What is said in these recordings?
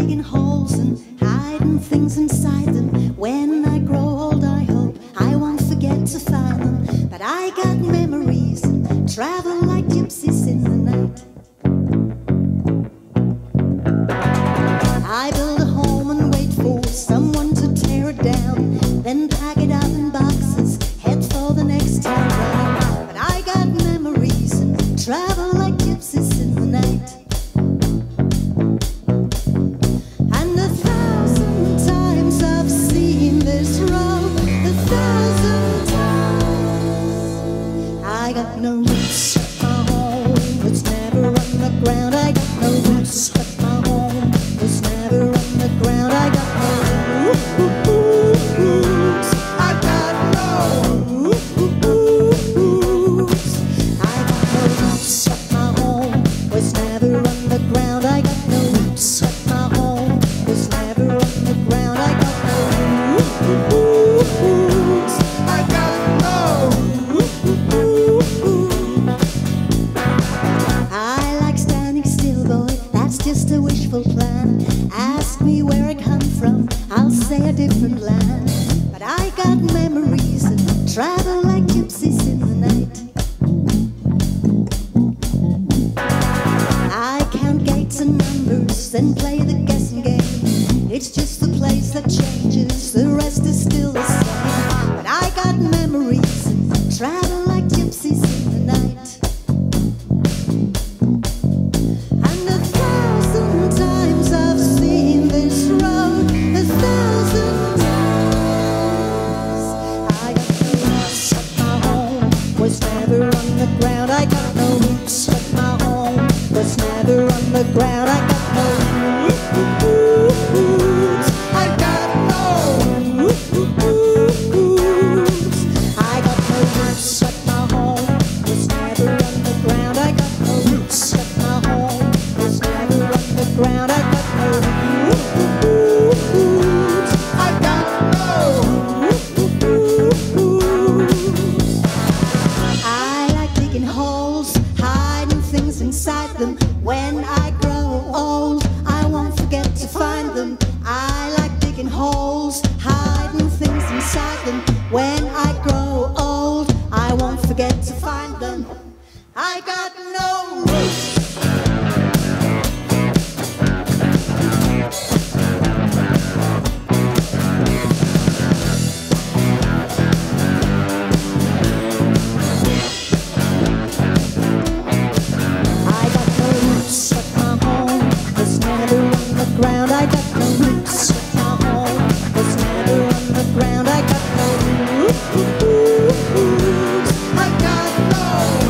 digging holes and hiding things inside them. When I grow old, I hope I won't forget to find them. But I got memories and travel like gypsies in the night. I build a home and wait for someone to tear it down, then pack it up in boxes, head for the next town. But I got memories and travel like gypsies in the night. And 1,000 times I've seen this road, 1,000 times. I got no roots at my home, it's never on the ground. I got no roots at my home, it's never on the ground. I got no roots. I got no roots. I got no roots at my home, it's never on the ground. I got no roots at my home, it's never on the ground. I got no roots. I got no roots. I like standing still, boy, that's just a wishful plan. Ask me where I come from, I'll say a different land. But I got memories and travel like gypsies in the night. I count gates and numbers, then play the guessing game. It's just the place that changes, the rest is still the same. But I got memories and travel like gypsies in the night. And 1,000 times I've seen this road, 1,000 times. I got no roots at my home, was never on the ground. I got no roots at my home, was never on the ground. I got no roots. I got no roots. I got no roots at my home, was never on the ground. I got no roots at my home, was never on the ground. I got no roots. I got no roots. I like digging holes, hiding things inside them. When I grow old, I won't forget to find them. I like digging holes, hiding things inside them. When I grow old, I won't forget to find them. I got no roots. I got no roots at my home, was never on the ground. I got no roots at my home, was never on the ground. I got no roots. I got no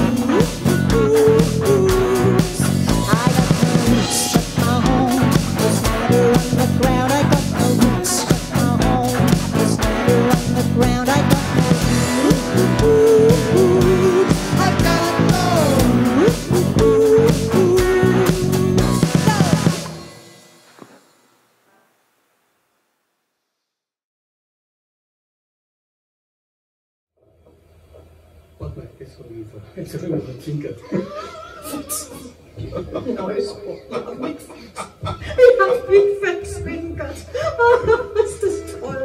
roots. I got no roots at my home, was never on the ground. I got no roots at my home, was never on the ground. I got no roots. I got no roots. Guarda che sorriso, il sorriso non zinkert. Neues Spruch. Ich hab mich verzwinkert. Oh, ist das toll.